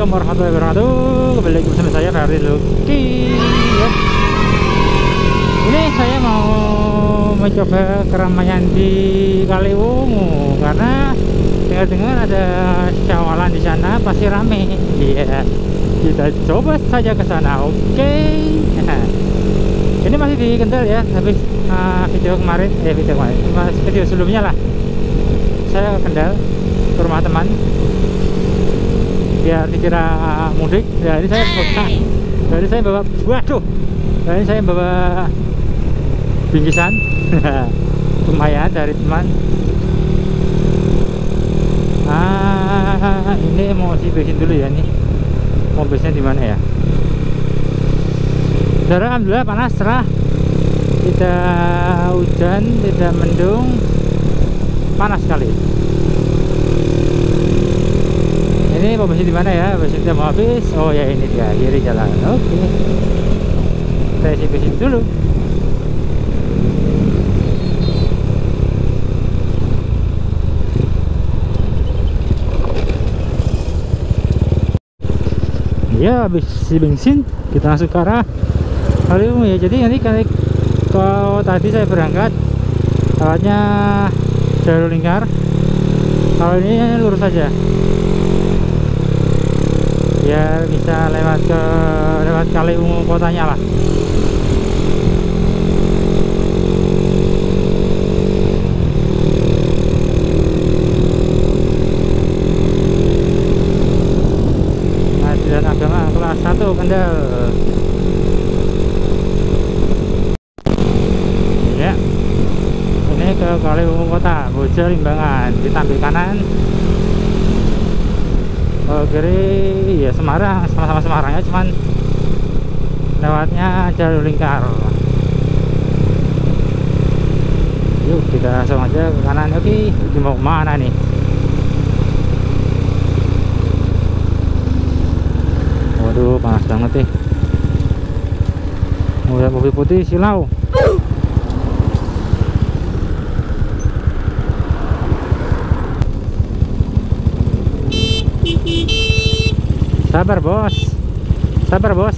Assalamualaikum warahmatullahi wabarakatuh. Kembali lagi bersama saya Ferdi Luki ya. Ini saya mau mencoba keramaian di Kaliwungu karena dengar-dengar ada syawalan di sana pasti rame. Iya, kita coba saja ke sana. Oke. Ini masih di Kendal ya, habis video kemarin, video sebelumnya lah. Saya ke Kendal ke rumah teman biar dikira mudik. Ya ini saya bawa waduh. Ya, ini saya bawa bingkisan lumayan dari teman. Ini mau isi bensin dulu ya nih. Mau bensin di mana ya? Udara alhamdulillah panas, cerah. Tidak hujan, tidak mendung. Panas sekali. Ini mau bensin di mana ya? Bensin sudah mau habis. Oh ya ini dia, kiri jalan. Oke. Saya isi bensin dulu. Ya habis isi bensin kita langsung ke arah Kaliwungu ya. Jadi nanti kalau tadi saya berangkat lewatnya jalur lingkar, kalau ini lurus saja biar bisa lewat Kaliwungu kotanya lah. Majelis Agama kelas 1 Kendal. Ya, ini ke Kaliwungu kota, Bojo Limbangan. Ditampil kanan, kiri ya Semarang, sama-sama Semarang ya, cuman lewatnya jalur lingkar. Yuk kita langsung aja ke kanan. Oke, ini mau kemana nih? Waduh panas banget nih. Mau lihat mobil putih silau. Sabar bos, sabar bos.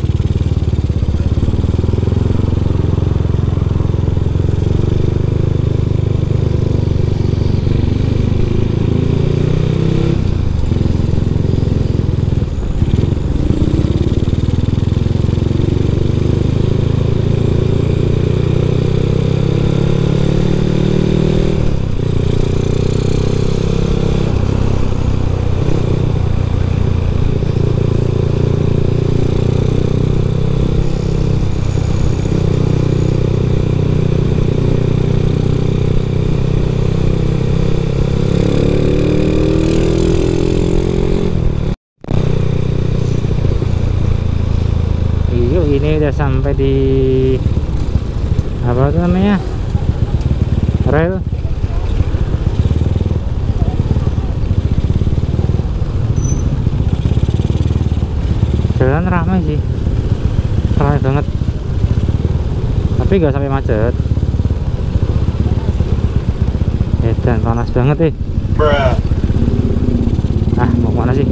Ini udah sampai di apa itu namanya, rel. Jalan ramai sih, ramai banget, tapi nggak sampai macet. Dan panas banget mau kemana sih?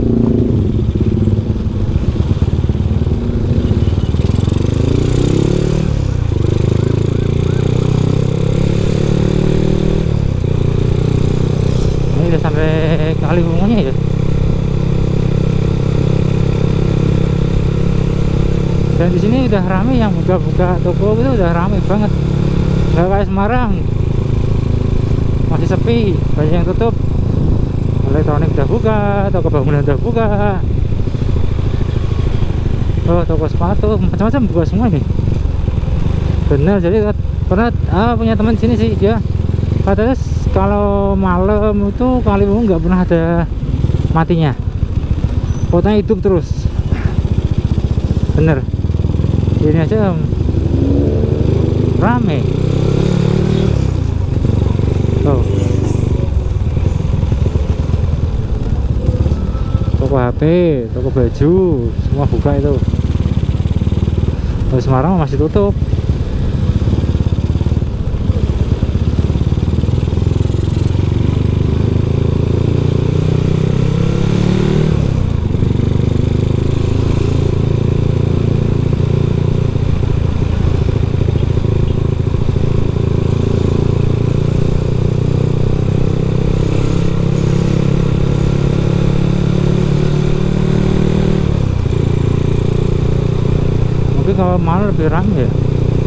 Udah sampai Kaliwungunya ya. Dan di sini udah rame, yang buka-buka toko itu udah rame banget. Nggak kayak Semarang, masih sepi, banyak yang tutup. Elektronik udah buka, toko bangunan udah buka, toko sepatu macam-macam buka semua nih. Bener, jadi pernah punya teman sini sih, dia katanya kalau malam itu Kaliwungu nggak pernah ada matinya, kotanya hidup terus. Bener, ini aja rame. Toko HP, toko baju, semua buka itu. Kalau Semarang masih tutup. mungkin kalau malam lebih ramai ya.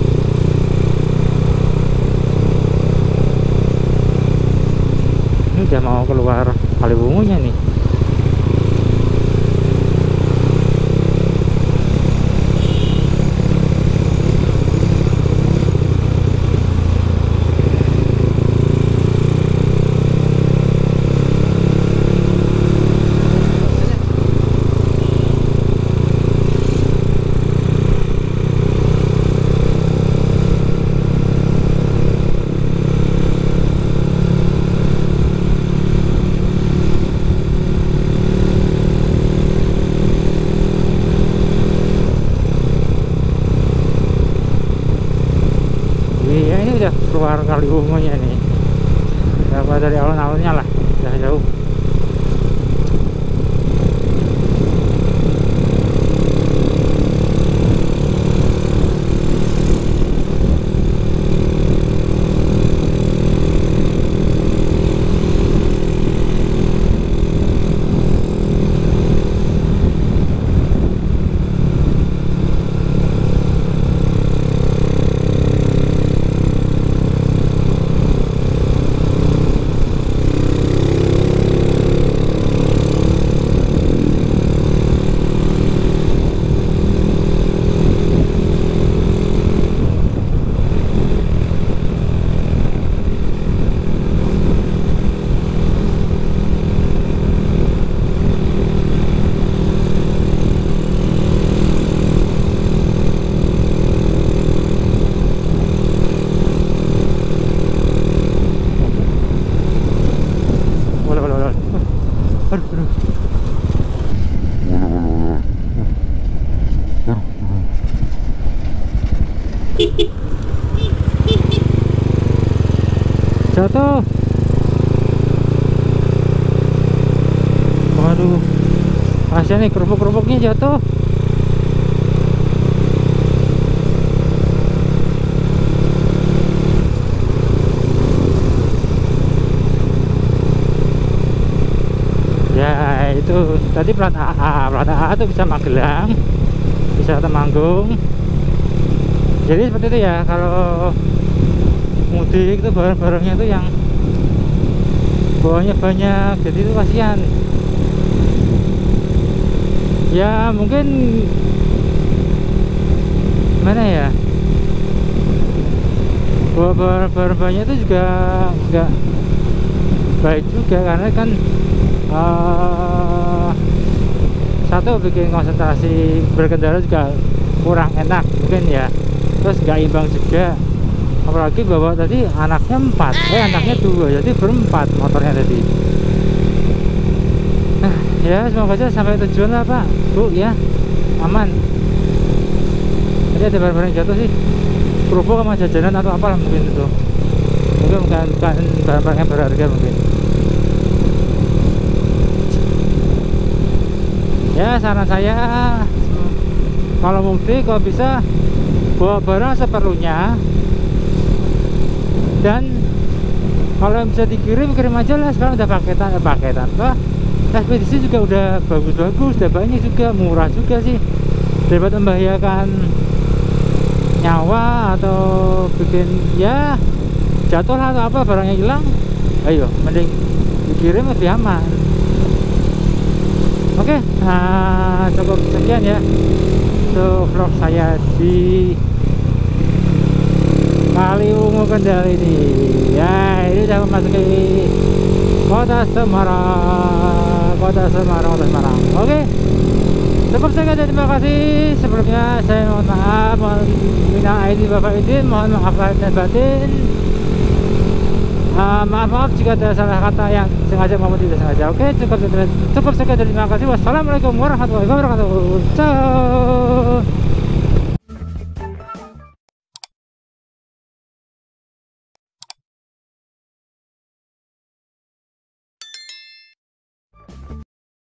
Ini udah mau keluar Kaliwungunya nih. Keluar Kaliwungunya nih, dapat dari alun-alunnya lah, udah jauh. Jatuh. Waduh, kasihan nih, kerupuk-kerupuknya jatuh. Ya itu tadi plat AA itu bisa Magelang, bisa Temanggung. Jadi seperti itu ya, kalau mudik itu barang-barangnya itu yang bawahnya banyak, jadi itu kasihan ya. Mungkin mana ya, bawa barang banyak itu juga nggak baik juga, karena kan satu bikin konsentrasi berkendara juga kurang enak mungkin ya, terus nggak imbang juga. Apalagi bawa tadi anaknya 4, anaknya 2, jadi berempat motornya tadi. Nah ya, semoga aja sampai tujuan lah Pak Bu ya, aman. Tadi ada barang-barang jatuh sih, kerupuk sama jajanan atau apa mungkin itu, mungkin bukan barang-barang yang berharga mungkin ya. Saran saya kalau mudik, kalau bisa bawa barang seperlunya, dan kalau bisa dikirim, kirim aja lah. Sekarang udah paketan Pak, ekspedisi juga udah bagus-bagus, udah banyak juga, murah juga sih, daripada membahayakan nyawa atau bikin ya jatuh lah atau apa, barangnya hilang. Ayo mending dikirim, lebih aman. Oke, nah cukup sekian ya untuk vlog saya di Kaliwungu Kendal ini ya. Ini udah memasuki kota Semarang. Oke, cukup sekian, terima kasih. Sebelumnya saya mohon maaf, minal aidin bapak izin, mohon maaf lahir dan batin. Maaf jika ada salah kata yang sengaja maupun tidak sengaja. Oke, cukup sekian, terima kasih. Wassalamualaikum warahmatullahi wabarakatuh. Ciao.